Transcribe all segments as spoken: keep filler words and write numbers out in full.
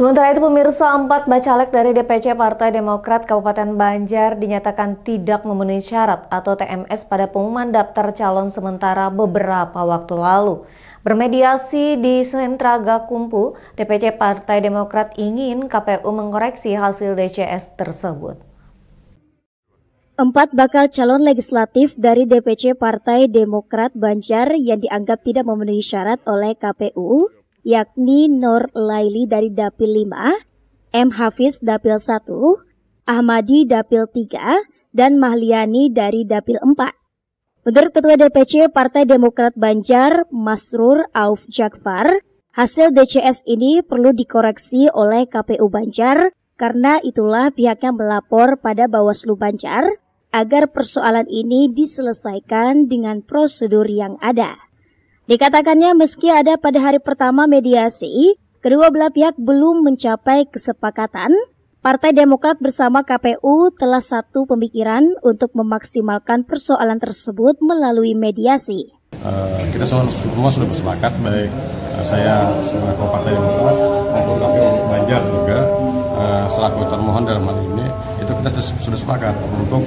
Sementara itu pemirsa, empat bacalek dari D P C Partai Demokrat Kabupaten Banjar dinyatakan tidak memenuhi syarat atau T M S pada pengumuman daftar calon sementara beberapa waktu lalu. Bermediasi di Sentra Gakumpu, D P C Partai Demokrat ingin K P U mengoreksi hasil D C S tersebut. Empat bakal calon legislatif dari D P C Partai Demokrat Banjar yang dianggap tidak memenuhi syarat oleh K P U, yakni Nur Laili dari Dapil lima, M. Hafiz Dapil satu, Ahmadi Dapil tiga, dan Mahliani dari Dapil empat. Menurut Ketua D P C Partai Demokrat Banjar, Masrur Auf Jakfar, hasil D C S ini perlu dikoreksi oleh K P U Banjar karena itulah pihaknya melapor pada Bawaslu Banjar agar persoalan ini diselesaikan dengan prosedur yang ada. Dikatakannya meski ada pada hari pertama mediasi, kedua belah pihak belum mencapai kesepakatan. Partai Demokrat bersama K P U telah satu pemikiran untuk memaksimalkan persoalan tersebut melalui mediasi. Uh, kita semua, semua sudah bersepakat, baik uh, saya selaku Partai Demokrat maupun K P U Banjar juga uh, selaku termohon dalam hal ini, itu kita sudah sepakat untuk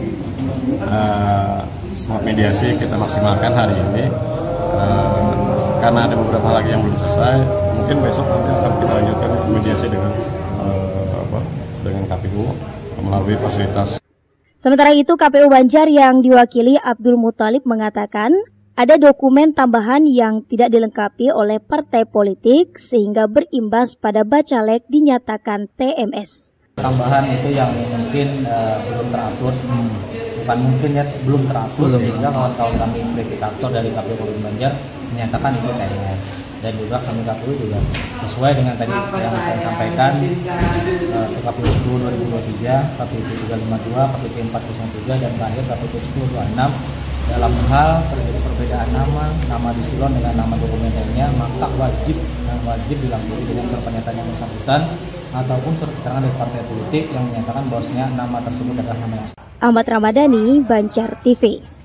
uh, mediasi kita maksimalkan hari ini. Uh, karena ada beberapa hal lagi yang belum selesai, mungkin besok nanti akan kita lanjutkan mediasi dengan uh, apa, dengan K P U melalui fasilitas. Sementara itu K P U Banjar yang diwakili Abdul Muthalib mengatakan ada dokumen tambahan yang tidak dilengkapi oleh partai politik sehingga berimbas pada bacalek dinyatakan T M S. Tambahan itu yang mungkin uh, belum teratur, hmm. bukan mungkin ya belum teratur belum. Sehingga kawan-kawan kami verifikator dari K P U Banjar menyatakan itu T M S. Dan juga kami K P U juga sesuai dengan tadi yang saya sampaikan, uh, K P U sepuluh dua ribu dua puluh tiga, K P U tiga lima dua, K P U empat nol tiga, dan terakhir K P U sepuluh dua puluh enam. Dalam hal terjadi perbedaan nama, nama di silon dengan nama dokumen lainnya, maka wajib dan wajib dilampiri dengan surat pernyataan yang bersangkutan ataupun surat keterangan dari partai politik yang menyatakan bahwasanya nama tersebut adalah nama yang. Ahmad Ramadhani, Banjar T V.